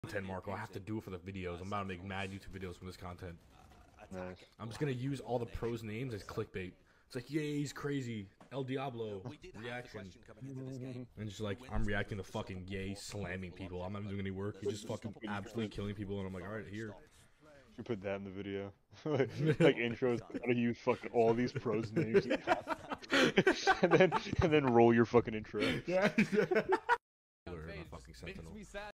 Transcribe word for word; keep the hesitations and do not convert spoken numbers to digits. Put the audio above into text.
Content, Marco. I have to do it for the videos. I'm about to make mad YouTube videos from this content. Nice. I'm just gonna use all the pros' names as clickbait. It's like, yeah, he's crazy. El Diablo reaction, and just like I'm reacting to fucking Yay slamming people. I'm not even doing any work. He's just fucking absolutely killing people, and I'm like, all right, here. You put that in the video, like, like intros. How to use fucking all these pros' names, and then and then roll your fucking intro. Yeah. Fucking sentinel.